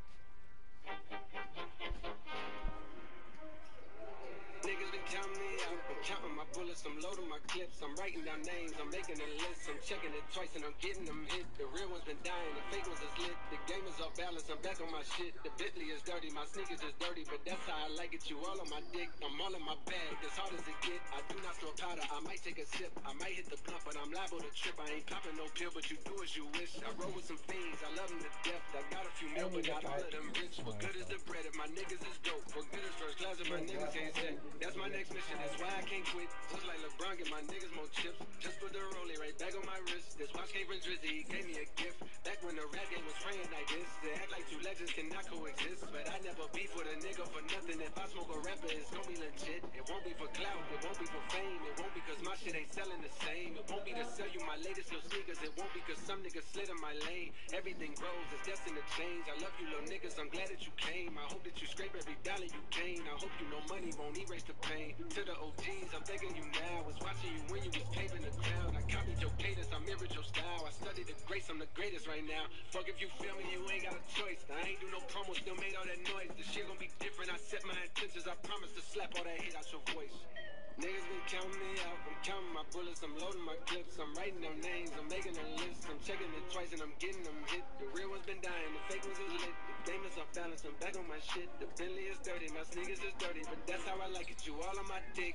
Niggas been counting me out. I'm counting my bullets, I'm loading my clips. I'm writing down names, I'm making a list. I'm checking it twice and I'm getting them hit. The real ones been dying, the fake ones is lit. The game is off balance, I'm back on my shit. The Bentley is dirty, my sneakers is dirty, but that's how I like it. You all on my dick, I'm all in my bag, as hard as it get. I do not throw powder, I might take a sip. I might hit the blunt, but I'm liable to trip. I ain't popping no pill, but you do as you wish. I roll with some fiends, I love them to death. I got a few mil, but not all of them rich. What good is the bread if my niggas is dope? What good is first class if my niggas ain't set? That's my next mission, that's why I can't quit. Just like LeBron, get my niggas more chips. Just put the rollie right back on my wrist. This watch came from Drizzy, he gave me a gift. Back when the rap game was praying like this. They act like two legends cannot coexist. But I never beef with a nigga for nothing. If I smoke a rapper, it's gonna be legit. It won't be for clout, it won't be for fame. It won't be cause my shit ain't selling the same. It won't be to sell you my latest little sneakers. It won't be cause some niggas slid in my lane. Everything grows, it's destined to change. I love you little niggas, I'm glad that you came. I hope that you scrape every dollar you gain. I hope you know money won't erase the pain. To the OGs, I'm thanking you now. Was watching you when you was paving the ground. I copied your cadence, I mirrored your style. I studied the grace, I'm the greatest right now. Fuck if you feel me, you ain't got a choice. I ain't do no promo, still made all that noise. The shit gon' be different, I set my intentions. I promise to slap all that hate out your voice. Niggas been counting me out, I'm counting my bullets, I'm loading my clips, I'm writing down names, I'm making a list, I'm checking it twice and I'm getting them hit. The real ones been dying, the fake ones is lit. The game is off balance, I'm back on my shit. The Bentley is dirty, my sneakers is dirty, but that's how I like it, you all on my dick.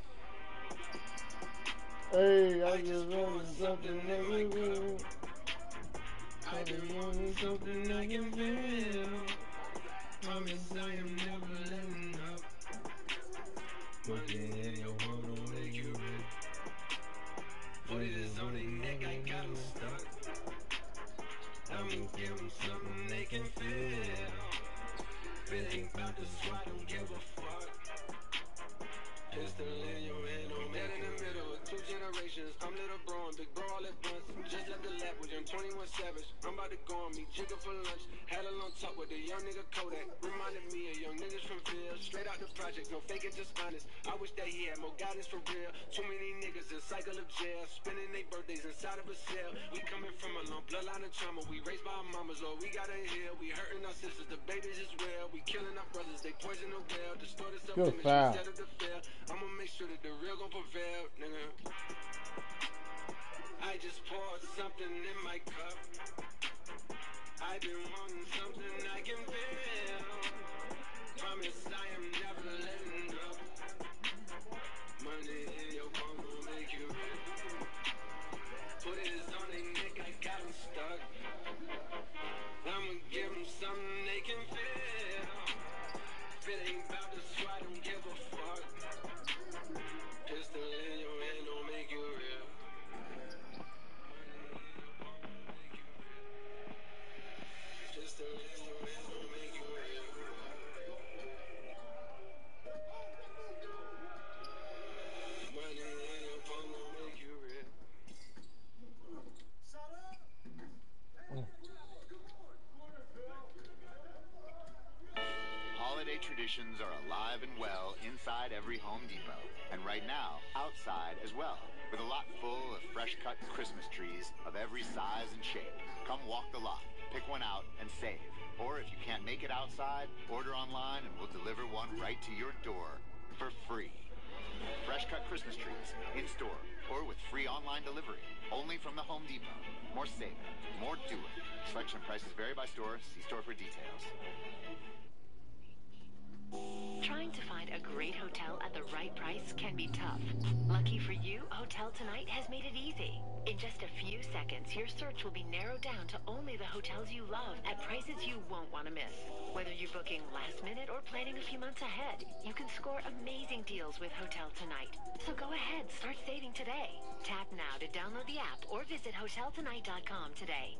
Hey, I just wanted something that we will. I just wanted something I can feel. Promise I am never letting up. Money in your phone will make you rich. Put it on their neck, I got them stuck. I'ma give them something they can feel. Feeling about the swat, don't give a fuck. Pistol in your hand, no man in the middle of two generations. I'm little bro and big bro all at once. Just left the lab with young 21 Savage. I'm about to go on me, chicken for lunch. Had a long talk with the young nigga Kodak. Reminded me of young niggas from Phil. Straight out the project, no faking, just honest. I wish that he had more guidance for real. Too many niggas in cycle of jail, spending their birthdays inside of a cell. We coming from a long bloodline of trauma. We raised by our mamas, Lord, we gotta heal. We hurting our sisters, the babies as well. We killing our brothers, they poison the well. Distorted self-image instead of the fail. I'ma make sure that the real gon' prevail, nigga. I just poured something in my cup. I've been wanting something I can feel. Promise I am never letting up. Money in your phone will make you real. Put it on their neck, I got them stuck. I'ma give them something they can feel. If it ain't about the swat, don't give a fuck. Pistol in your hand don't make you real. Pistol in your hand don't make you real. Money in your palm don't make you real. Holiday traditions are alive and well inside every Home Depot. And right now, outside as well. With a lot full of fresh-cut Christmas trees of every size and shape. Come walk the lot, pick one out, and save. Or if you can't make it outside, order online and we'll deliver one right to your door for free. Fresh-cut Christmas trees, in-store, or with free online delivery. Only from the Home Depot. More saving, more doing. Selection and prices vary by store. See store for details. Trying to find a great hotel at the right price can be tough. Lucky for you, Hotel Tonight has made it easy. In just a few seconds, your search will be narrowed down to only the hotels you love at prices you won't want to miss. Whether you're booking last minute or planning a few months ahead, you can score amazing deals with Hotel Tonight. So go ahead, start saving today. Tap now to download the app or visit hoteltonight.com today.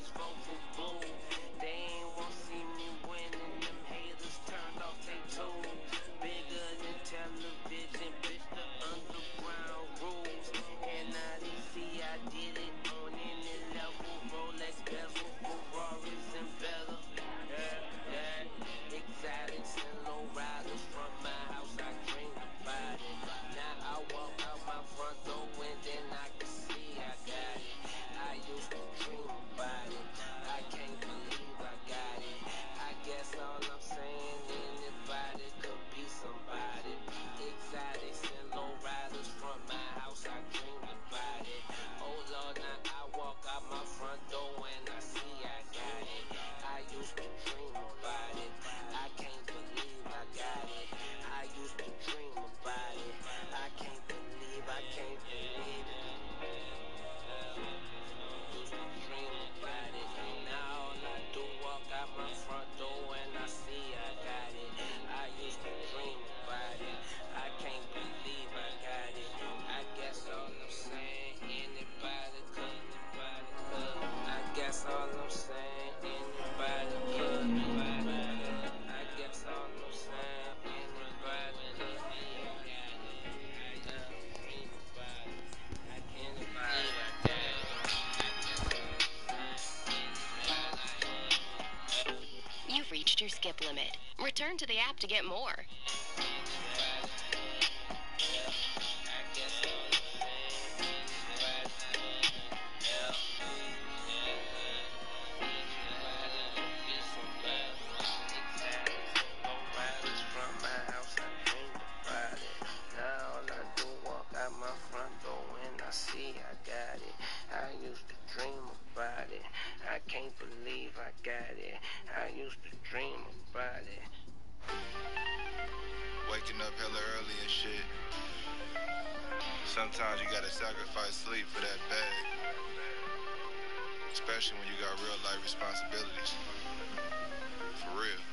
They ain't won't see me winning. Them haters turned off they toes. your skip limit. Return to the app to get more. I can't believe I got it. I used to dream about it. Waking up hella early and shit. Sometimes you gotta sacrifice sleep for that bag. Especially when you got real life responsibilities. For real.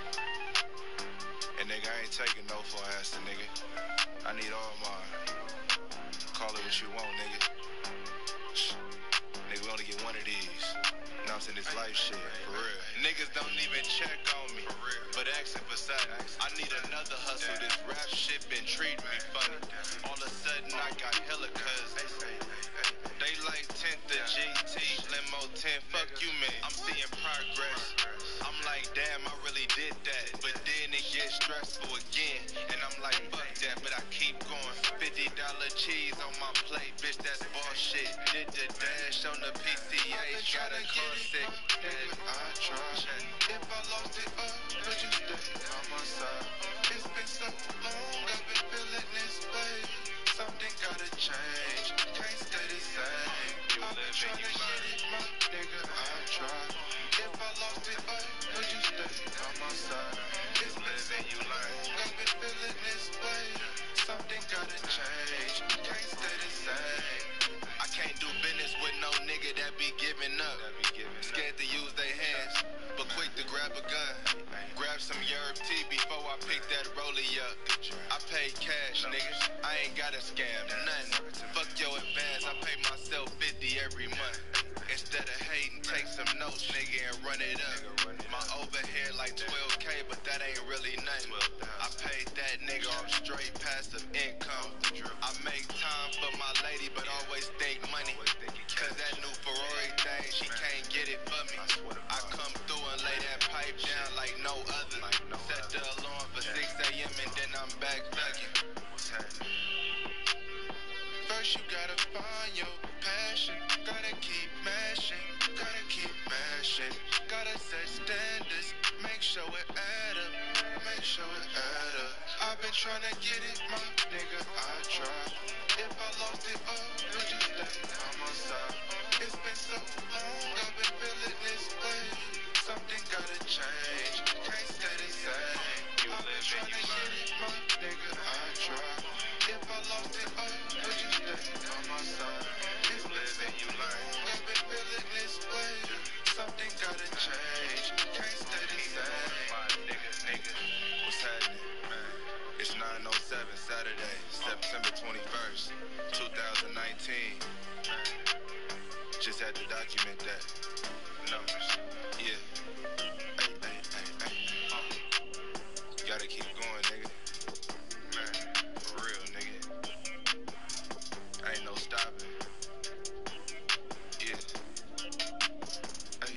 And nigga, I ain't taking no for an answer, nigga. I need all mine. Call it what you want, nigga. Nigga, we only get one of these. Now I'm saying this life shit, for real. Niggas don't even check on me, but asking for something. I need another hustle. This rap shit been treating me funny. All of a sudden I got hella cuz. They like 10th the GT, limo 10, fuck you man. I'm seeing progress. I'm like, damn, I really did that. But then it gets stressful again. And I'm like, fuck that, but I keep going. $50 cheese on my plate, bitch, that's bullshit. Did the dash on the PCH, got a car sick. Nigga, I try. If I lost it all, would you stay on my side? It's been so long, I've been feeling this way. Something gotta change, can't stay the same. I've been trying to get it, my nigga, I try. If I lost it all, would you stay on my side? It's been so long, I've been feeling this way. Something gotta change, can't stay the same. I can't do business with no nigga that be giving up. Scared to use their hands, but quick to grab a gun. Grab some Yerb tea before I pick that rollie up. I pay cash, niggas. I ain't got a scam, nothing. Fuck your advance, I pay myself 50 every month. Instead of hating, take some notes, nigga, and run it up. My overhead like 12K, but that ain't really nothing. I paid that nigga off straight passive income. I make time for my lady, but always think money. Cause that new Ferrari thing, she can't get it for me. I come through and lay that pipe down like no other. Set the alarm for 6 a.m. and then I'm back thugging. First you gotta find your passion. Gotta keep mashing, gotta keep mashing. Gotta set standards, make sure it add up, make sure it add up. I've been trying to get it, my nigga, I try. If I lost it all, would you stay on my side? It's been so long, I've been feeling this way. Something gotta change, can't stay the same. I've been trying to get it, my nigga, I try. If I lost it all, would you stay on my side? It's been so long, I've been feeling this way. Something gotta change, can't stay the same. Nigga, what's happening? It's 9:07 Saturday, September 21st, 2019. Just had to document that. Numbers, yeah. Hey. Gotta keep going, nigga. Man, for real, nigga. Ain't no stopping. Yeah. Hey.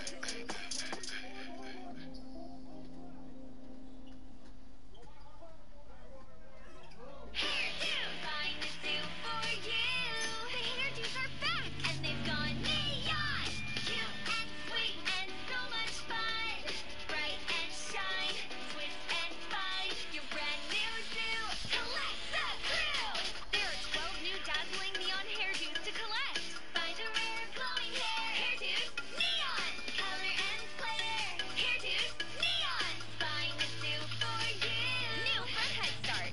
Find a zoo for you. The hairdos are back and they've gone neon. Cute and sweet and so much fun. Bright and shine, twist and find your brand new zoo. Collect the crew. There are 12 new dazzling neon hairdos to collect. Find a rare glowing hair. Hairdos neon. Color and flair. Hairdos neon. Find a zoo for you. New from Head Start.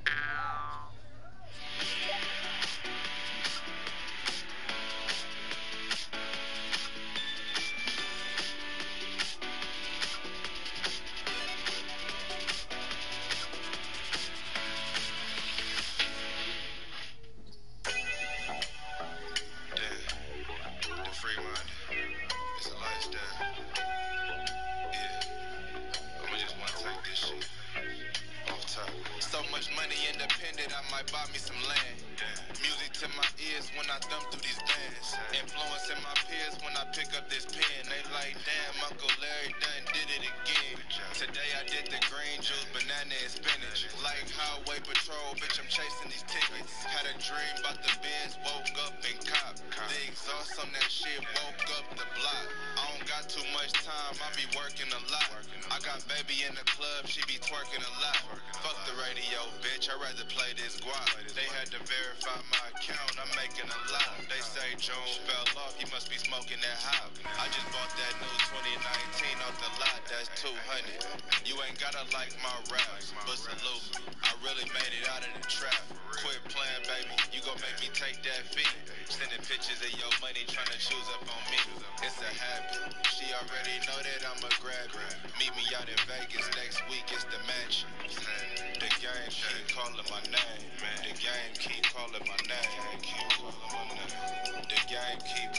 The free-minded, it's a lifestyle. Yeah, I'ma just wanna take this shit off top. So much money independent, I might buy me some land. Music to my ears when I thumb through these bands. Influencing my peers when I pick up this pen. They like, damn, Uncle Larry done did it again. banana and spinach. Like highway patrol, bitch, I'm chasing these tickets. Had a dream about the Benz, woke up and cop. The exhaust on that shit, woke up the block. I don't got too much time, I be working a lot. I got baby in the club, she be twerking a lot. Fuck the radio, bitch, I'd rather play this guap. They had to verify my account, I'm making a lot. They say June fell off, he must be smoking that hop. I just bought that new 2019 off the lot, that's 200. You ain't gotta like my raps, but salute. I really made it out of the trap. Quit playing, baby, you gon' make me take that fee. Sending pictures of your money, tryna choose up on me. It's a habit, she already know that I'ma grab it. Meet me out in Vegas next week, it's the match. The game keep calling my name, man. The game keep calling my name. The game keep